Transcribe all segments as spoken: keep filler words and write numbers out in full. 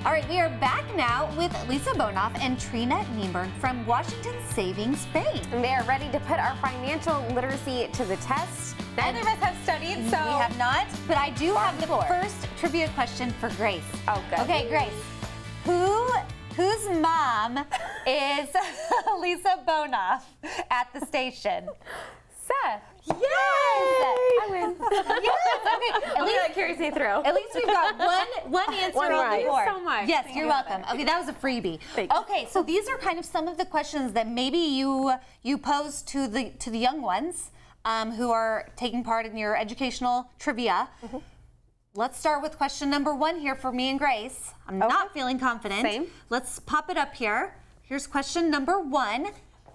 All right, we are back now with Lisa Bonoff and Trina Nienberg from Washington Savings Bank. And they are ready to put our financial literacy to the test. Neither of us have studied, so. We have not, but I do have the floor. first trivia question for Grace. Oh, good. Okay, Grace. Who, whose mom is Lisa Bonoff at the station? Seth. Yes! I win. Yes! Okay. At Oh, least, that carries me through. at least we've got one one answer One on right. the board. Thank you so much. Yes, Thank you're you. welcome. Okay, that was a freebie. Thank you. Okay, so these are kind of some of the questions that maybe you you pose to the to the young ones um, who are taking part in your educational trivia. Mm-hmm. Let's start with question number one here for me and Grace. I'm Okay. not feeling confident. Same. Let's pop it up here. Here's question number one.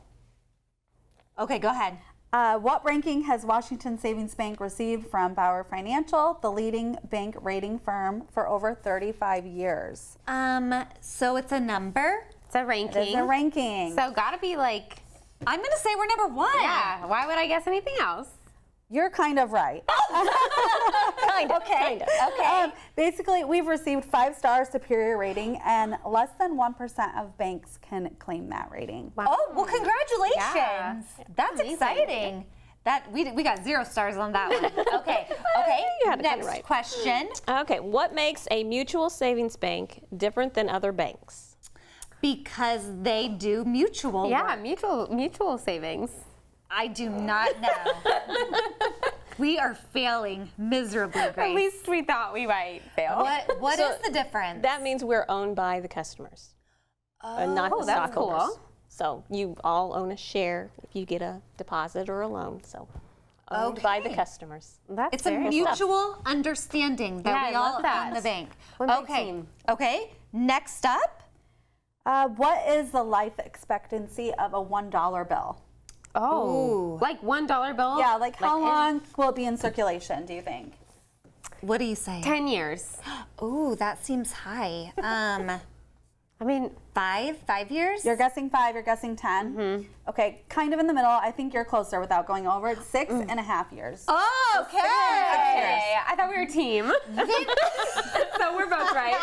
Okay, go ahead. Uh, what ranking has Washington Savings Bank received from Bauer Financial, the leading bank rating firm, for over thirty-five years? Um, so it's a number. It's a ranking. It is a ranking. So gotta be like, I'm gonna say we're number one. yeah, why would I guess anything else? You're kind of right. Kind of, Okay. kind of. Okay. Um, basically, we've received five-star superior rating, and less than one percent of banks can claim that rating. Oh, well, congratulations. Yeah. That's Amazing. exciting. That we we got zero stars on that one. Okay. Okay. You had it kinda Next right. question. Okay, what makes a mutual savings bank different than other banks? Because they do mutual Yeah, work. mutual mutual savings. I do not know. We are failing miserably, Grace. At least we thought we might fail. What what So is the difference? That means we're owned by the customers, uh, not the Oh, that's stockholders. cool. So you all own a share if you get a deposit or a loan. So owned by the Okay. customers. That's It's a very mutual understanding that Yeah, we I all love that. own the bank. One big Okay. team. Okay. Next up. Uh, what is the life expectancy of a one dollar bill? Oh, Ooh. like one dollar bill? Yeah, like how in long will it be in circulation, do you think? What do you say? Ten years. Ooh, that seems high. Um, I mean, five, five years? You're guessing five, you're guessing ten. Mm-hmm. Okay, kind of in the middle. I think you're closer without going over it. Six Mm. and a half years. Oh, okay. okay. I thought we were a team. So we're both right.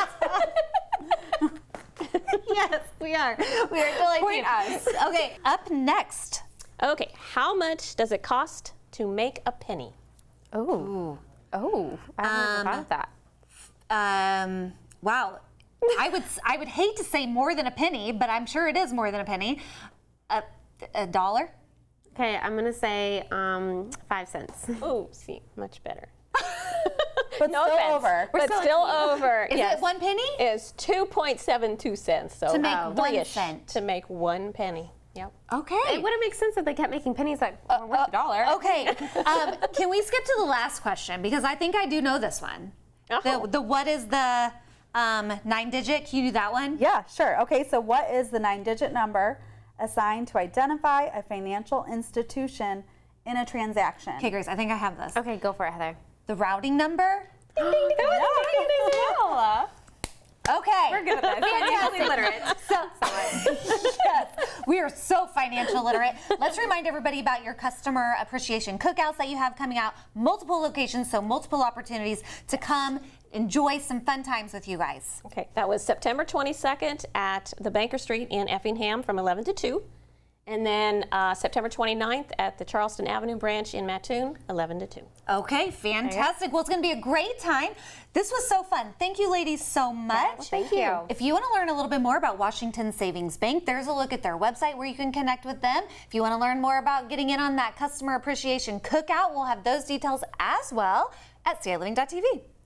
Yes, we are. We are totally Point team. us. Okay, up next. Okay, how much does it cost to make a penny? Oh. Oh. I've never Um, thought of that. Um, wow. I would I would hate to say more than a penny, but I'm sure it is more than a penny. A, a dollar? Okay, I'm gonna say um, five cents. Oh, see, much better. But No still offense, over. but still still over. Is yes. it one penny? Is two point seven two cents. So To make uh, one three-ish cent. To make one penny. Yep. Okay. It wouldn't make sense if they kept making pennies like uh, worth a dollar. Okay. Um, can we skip to the last question? Because I think I do know this one. Oh. The, the what is the um, nine digit? Can you do that one? Yeah, sure. Okay, so what is the nine-digit number assigned to identify a financial institution in a transaction? Okay, Grace, I think I have this. Okay, go for it, Heather. The routing number? That was Okay. We're good at this. Financially literate. So, yes, we are so financial literate. Let's remind everybody about your customer appreciation cookouts that you have coming out. Multiple locations, so multiple opportunities to come enjoy some fun times with you guys. Okay, that was September twenty-second at the Banker Street in Effingham from eleven to two. And then uh, September twenty-ninth at the Charleston Avenue branch in Mattoon, eleven to two. Okay, fantastic. Well, it's going to be a great time. This was so fun. Thank you, ladies, so much. Thank you. If you want to learn a little bit more about Washington Savings Bank, there's a look at their website where you can connect with them. If you want to learn more about getting in on that customer appreciation cookout, we'll have those details as well at C I living dot T V.